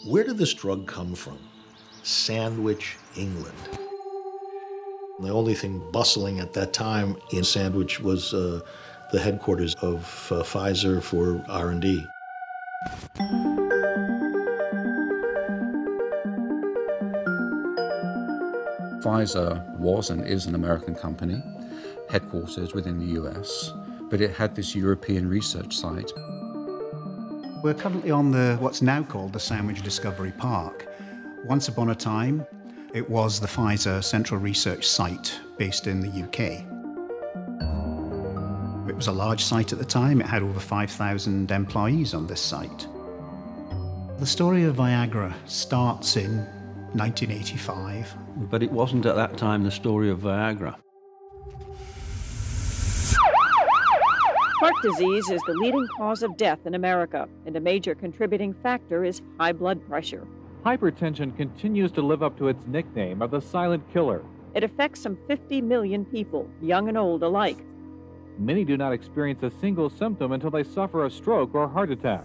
Where did this drug come from? Sandwich, England. The only thing bustling at that time in Sandwich was the headquarters of Pfizer for R&D. Pfizer was and is an American company, headquartered within the US, but it had this European research site. We're currently on what's now called the Sandwich Discovery Park. Once upon a time, it was the Pfizer Central Research Site based in the UK. It was a large site at the time. It had over 5,000 employees on this site. The story of Viagra starts in 1985. But it wasn't at that time the story of Viagra. Heart disease is the leading cause of death in America, and a major contributing factor is high blood pressure. Hypertension continues to live up to its nickname of the silent killer. It affects some 50 million people, young and old alike. Many do not experience a single symptom until they suffer a stroke or heart attack.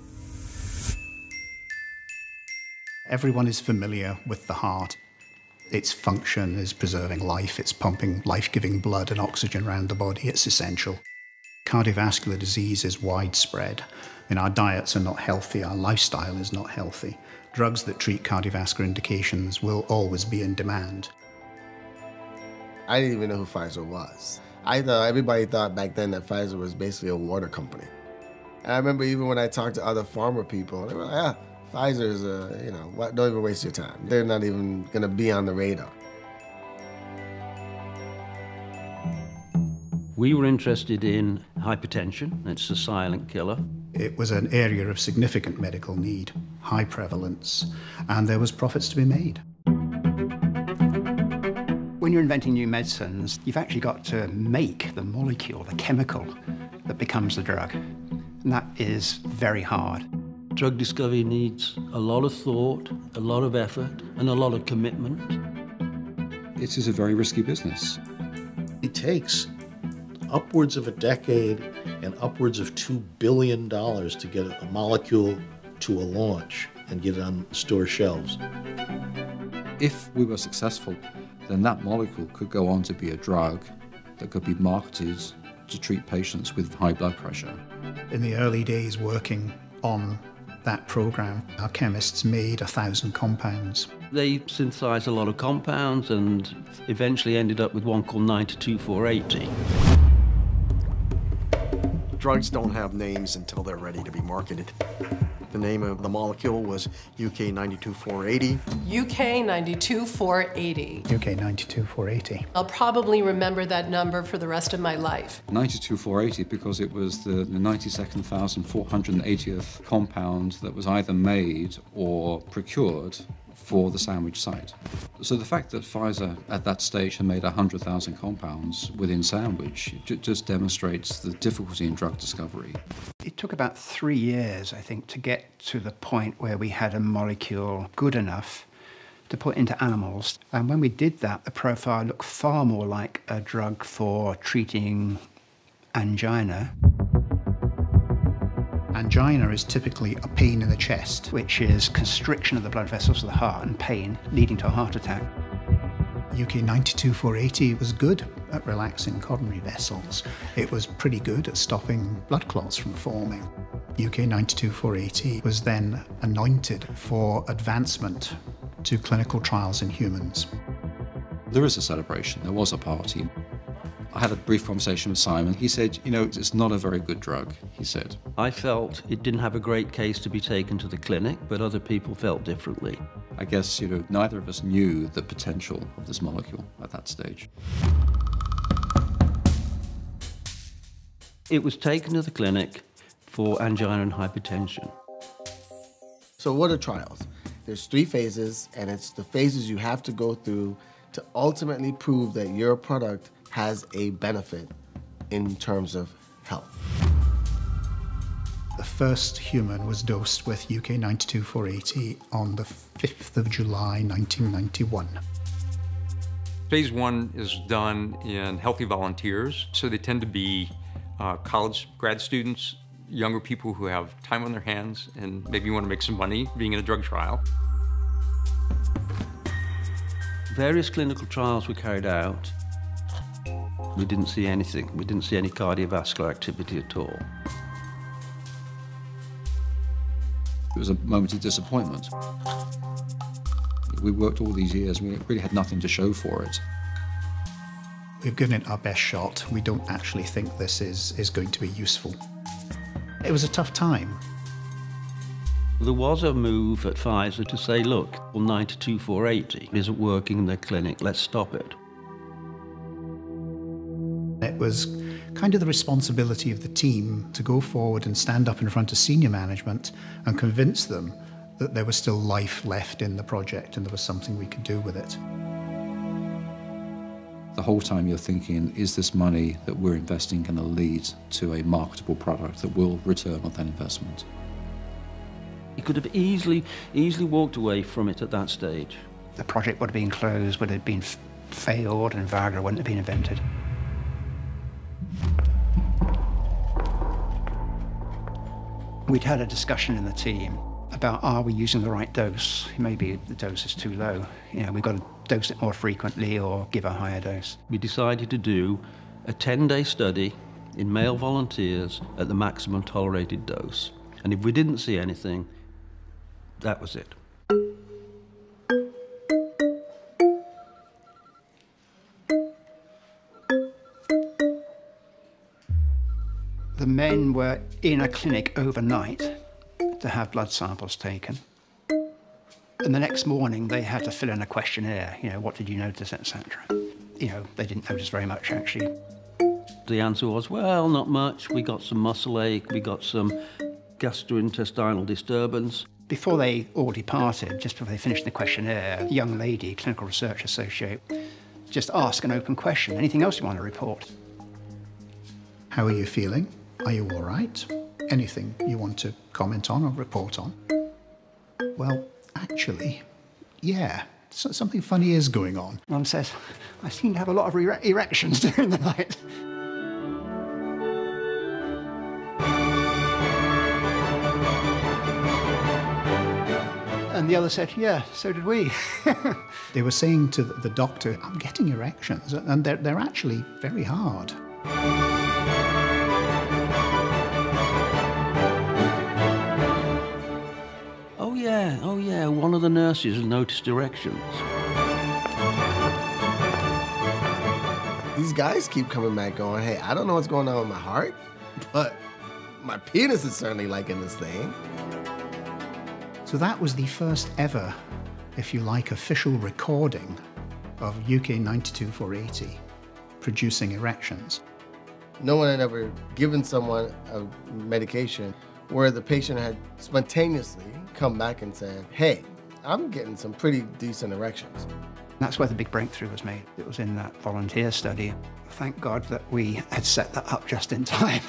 Everyone is familiar with the heart. Its function is preserving life. It's pumping life-giving blood and oxygen around the body. It's essential. Cardiovascular disease is widespread, and our diets are not healthy, our lifestyle is not healthy. Drugs that treat cardiovascular indications will always be in demand. I didn't even know who Pfizer was. Everybody thought back then that Pfizer was basically a water company. And I remember even when I talked to other pharma people, they were like, Pfizer's, don't even waste your time. They're not even gonna be on the radar. We were interested in hypertension. It's the silent killer. It was an area of significant medical need, high prevalence, and there was profits to be made. When you're inventing new medicines, you've actually got to make the molecule, the chemical that becomes the drug. And that is very hard. Drug discovery needs a lot of thought, a lot of effort, and a lot of commitment. It is a very risky business. It takes upwards of a decade and upwards of $2 billion to get a molecule to a launch and get it on store shelves. If we were successful, then that molecule could go on to be a drug that could be marketed to treat patients with high blood pressure. In the early days working on that program, our chemists made 1,000 compounds. They synthesized a lot of compounds and eventually ended up with one called 92480. Drugs don't have names until they're ready to be marketed. The name of the molecule was UK 92480. UK 92480. UK 92480. I'll probably remember that number for the rest of my life. 92480 because it was the 92,480th compound that was either made or procured for the Sandwich site. So the fact that Pfizer at that stage had made 100,000 compounds within Sandwich just demonstrates the difficulty in drug discovery. It took about 3 years, I think, to get to the point where we had a molecule good enough to put into animals. And when we did that, the profile looked far more like a drug for treating angina. Angina is typically a pain in the chest, which is constriction of the blood vessels of the heart and pain leading to a heart attack. UK 92480 was good at relaxing coronary vessels. It was pretty good at stopping blood clots from forming. UK 92480 was then anointed for advancement to clinical trials in humans. There is a celebration. There was a party. I had a brief conversation with Simon. He said, it's not a very good drug, he said. I felt it didn't have a great case to be taken to the clinic, but other people felt differently. I guess, neither of us knew the potential of this molecule at that stage. It was taken to the clinic for angina and hypertension. So what are trials? There's 3 phases, and it's the phases you have to go through to ultimately prove that your product has a benefit in terms of health. The first human was dosed with UK 92480 on the 5th of July, 1991. Phase 1 is done in healthy volunteers, so they tend to be college grad students younger people who have time on their hands and maybe want to make some money being in a drug trial. Various clinical trials were carried out. We didn't see anything. We didn't see any cardiovascular activity at all. It was a moment of disappointment. We worked all these years, we really had nothing to show for it. We've given it our best shot. We don't actually think this is going to be useful. It was a tough time. There was a move at Pfizer to say, look, well, 92480 isn't working in the clinic, let's stop it. It was kind of the responsibility of the team to go forward and stand up in front of senior management and convince them that there was still life left in the project and there was something we could do with it. The whole time you're thinking, is this money that we're investing going to lead to a marketable product that will return on that investment? You could have easily walked away from it at that stage. The project would have been closed, would have been failed, and Viagra wouldn't have been invented. We'd had a discussion in the team about, are we using the right dose? Maybe the dose is too low. You know, we've got to dose it more frequently or give a higher dose. We decided to do a 10-day study in male volunteers at the maximum tolerated dose. And if we didn't see anything, that was it. The men were in a clinic overnight to have blood samples taken. And the next morning, they had to fill in a questionnaire. You know, what did you notice, etc. You know, they didn't notice very much, actually. The answer was, well, not much. We got some muscle ache, we got some gastrointestinal disturbance. Before they all departed, just before they finished the questionnaire, a young lady, clinical research associate, just asked an open question. Anything else you want to report? How are you feeling? Are you all right? Anything you want to comment on or report on? Well, actually, yeah, something funny is going on. Mum says, I seem to have a lot of erections during the night. And the other said, yeah, so did we. They were saying to the doctor, I'm getting erections, and they're actually very hard. Oh yeah, one of the nurses noticed erections. These guys keep coming back going, hey, I don't know what's going on with my heart, but my penis is certainly liking this thing. So that was the first ever, if you like, official recording of UK 92480 producing erections. No one had ever given someone a medication where the patient had spontaneously come back and said, hey, I'm getting some pretty decent erections. That's where the big breakthrough was made. It was in that volunteer study. Thank God that we had set that up just in time.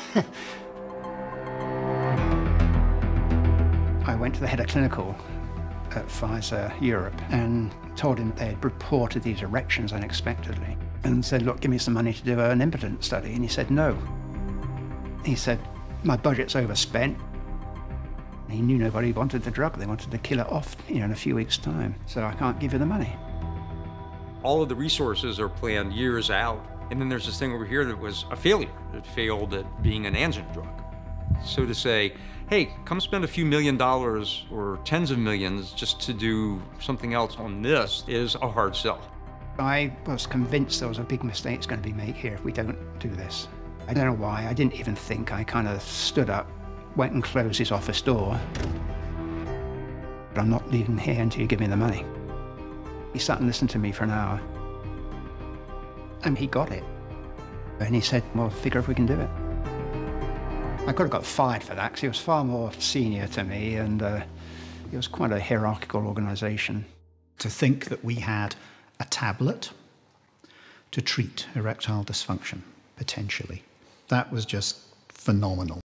I went to the head of clinical at Pfizer Europe and told him they had reported these erections unexpectedly and said, look, give me some money to do an impotence study. And he said, no. He said, my budget's overspent. He knew nobody wanted the drug. They wanted to kill it off, you know, in a few weeks' time. So I can't give you the money. All of the resources are planned years out. And then there's this thing over here that was a failure. It failed at being an angina drug. So to say, hey, come spend a few $1 million or tens of millions just to do something else on this is a hard sell. I was convinced there was a big mistake going to be made here if we don't do this. I don't know why. I didn't even think. I kind of stood up, went and closed his office door. But I'm not leaving here until you give me the money. He sat and listened to me for an hour. And he got it. And he said, well, figure if we can do it. I could have got fired for that because he was far more senior to me and it was quite a hierarchical organisation. To think that we had a tablet to treat erectile dysfunction, potentially, that was just phenomenal.